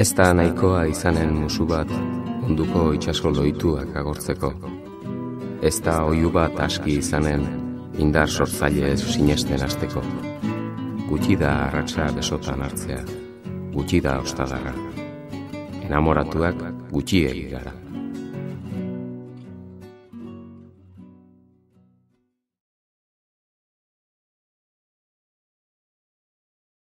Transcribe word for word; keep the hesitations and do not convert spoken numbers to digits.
Ez da nahikoa izanen musu bat munduko itsaso loituak agortzeko. Ez da oihu bat aski izanen indar sortzaile sinesten hasteko. Gutxi da arratsa besotan hartzea, gutxi da ostadarra. Enamoratuak gutxiegi gara.